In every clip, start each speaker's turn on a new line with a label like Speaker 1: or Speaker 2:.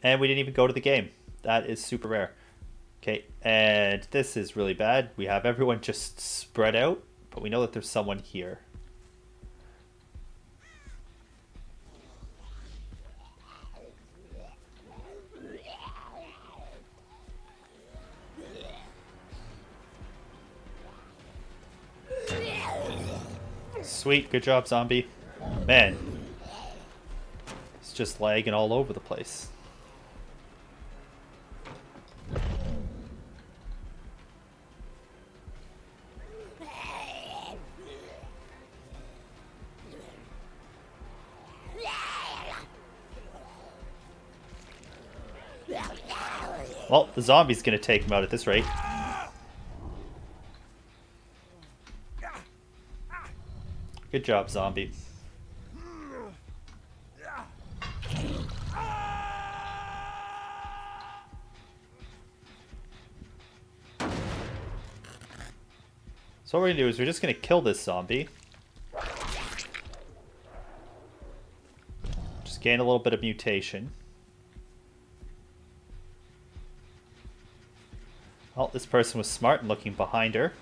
Speaker 1: And we didn't even go to the game. That is super rare. Okay, and this is really bad. We have everyone just spread out, but we know that there's someone here. Sweet, good job, zombie. Man, it's just lagging all over the place. Well, the zombie's gonna take him out at this rate. Good job, zombie. So what we're gonna do is we're just gonna kill this zombie. Just gain a little bit of mutation. Oh, this person was smart and looking behind her.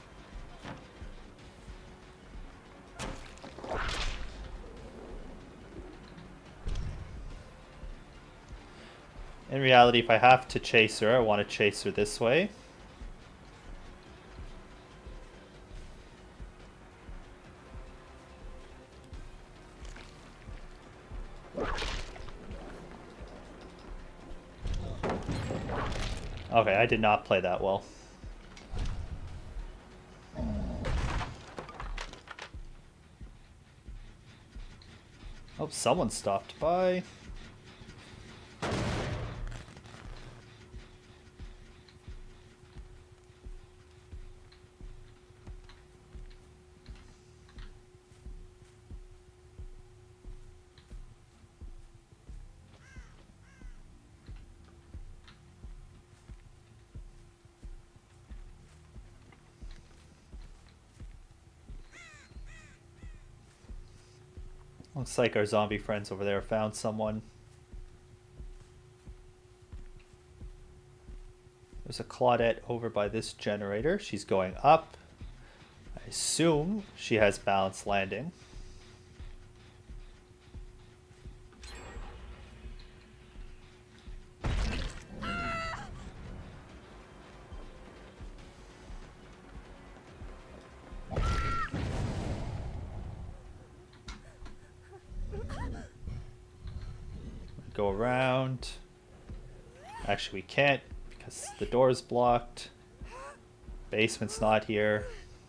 Speaker 1: In reality, if I have to chase her, I want to chase her this way. Okay, I did not play that well. Oh, someone stopped by. Looks like our zombie friends over there found someone. There's a Claudette over by this generator. She's going up. I assume she has balanced landing. Go around. Actually, we can't because the door is blocked. Basement's not here.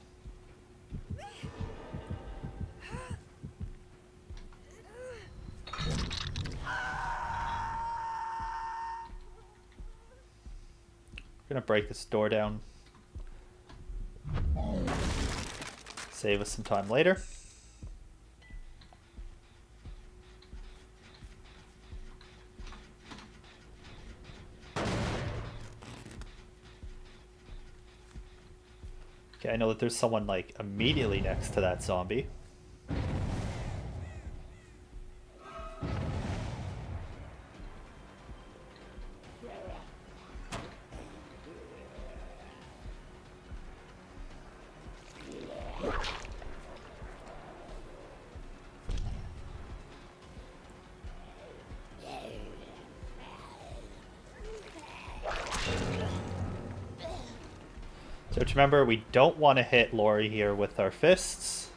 Speaker 1: We're gonna break this door down. Save us some time later. Okay, I know that there's someone like immediately next to that zombie. So to remember, we don't want to hit Lori here with our fists.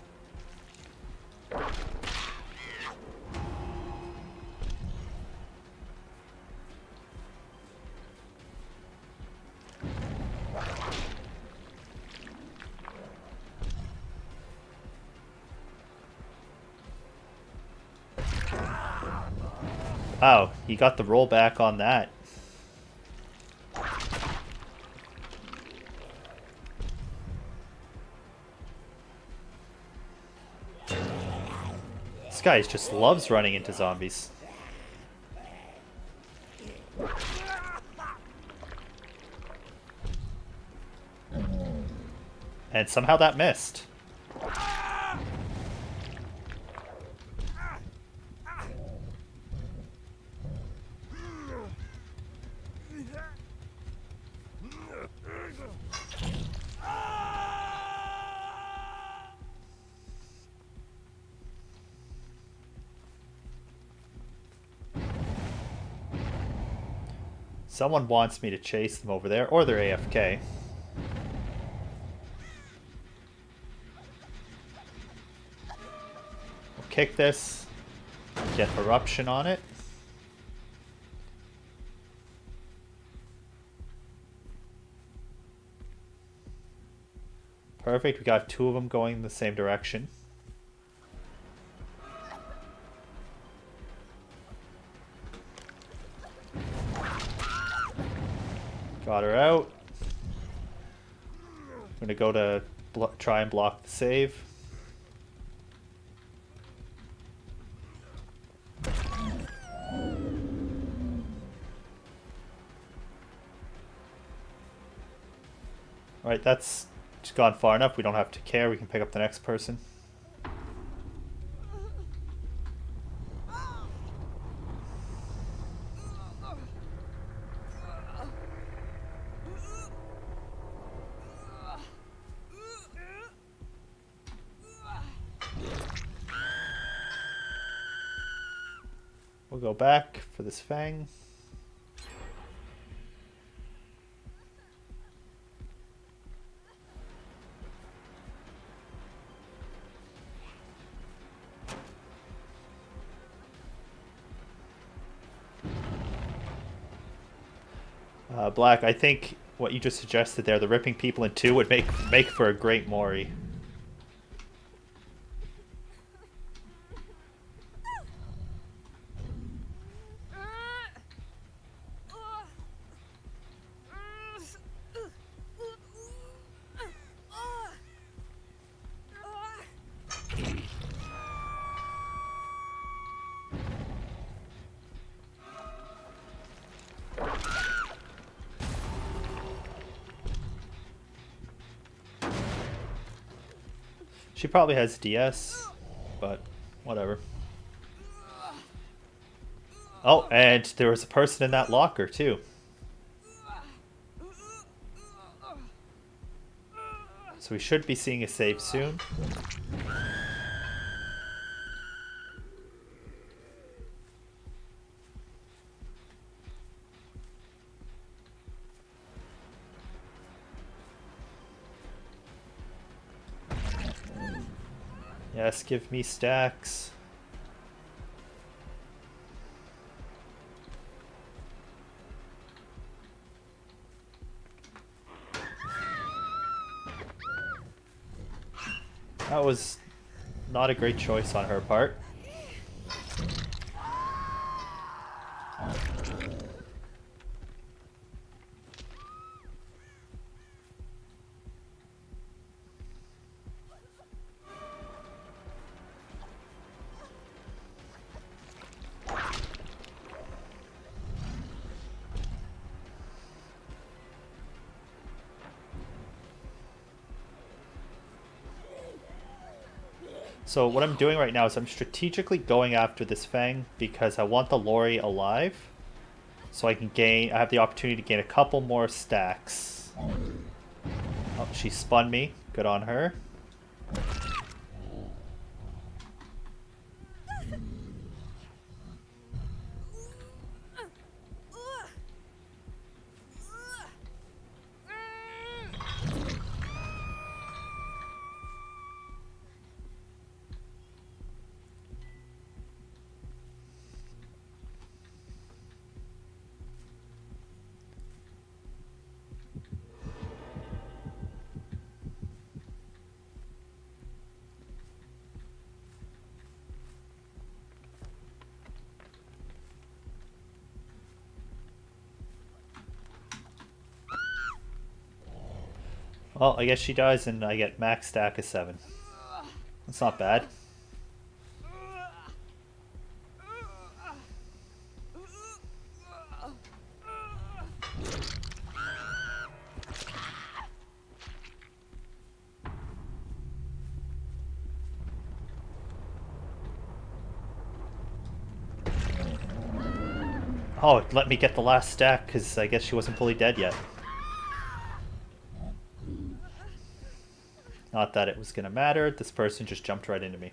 Speaker 1: Wow, he got the roll back on that. This guy just loves running into zombies. And somehow that missed. Someone wants me to chase them over there, or they're AFK. We'll kick this. Get Eruption on it. Perfect, we got two of them going in the same direction. Got her out. I'm gonna go to try and block the save. Alright, that's just gone far enough. We don't have to care. We can pick up the next person. We'll go back for this Fang. Black, I think what you just suggested there, the ripping people in two, would make for a great Mori. She probably has DS, but whatever. Oh, and there was a person in that locker too. So we should be seeing a save soon. Yes, give me stacks. That was not a great choice on her part. So what I'm doing right now is I'm strategically going after this Fang because I want the Lori alive. So I have the opportunity to gain a couple more stacks. Oh, she spun me. Good on her. Well, I guess she dies and I get max stack of 7. That's not bad. Oh, let me get the last stack because I guess she wasn't fully dead yet. Not that it was going to matter. This person just jumped right into me.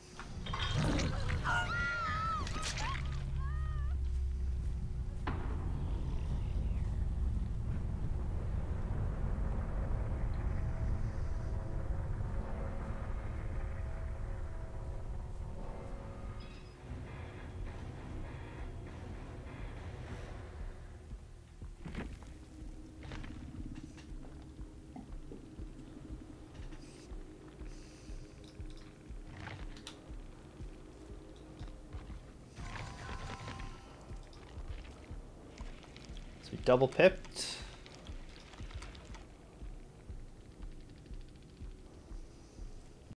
Speaker 1: So double pipped.